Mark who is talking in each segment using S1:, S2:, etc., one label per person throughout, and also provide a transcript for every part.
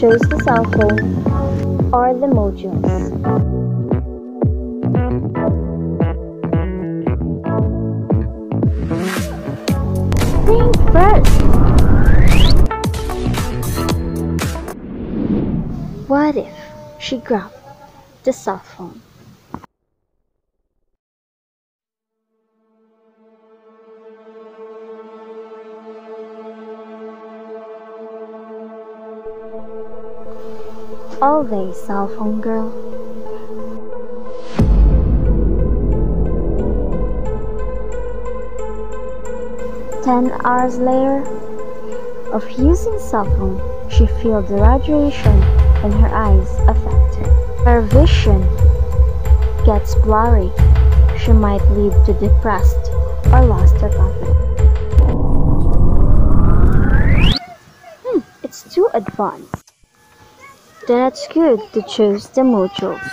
S1: Choose the cell phone or the modules. Think first. What if she grabbed the cell phone? All day, cell phone girl. "10 hours later of using cell phone, she felt the radiation in her eyes affected. Her vision gets blurry. She might lead to depressed or lost her confidence." It's too advanced. Then it's good to choose the modules.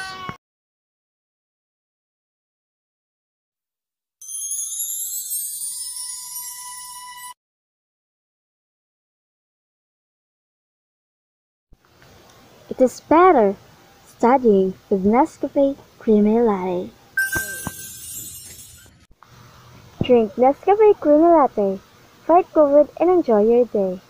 S1: It is better studying with Nescafé Creamy Latte. Drink Nescafé Creamy Latte, fight COVID and enjoy your day.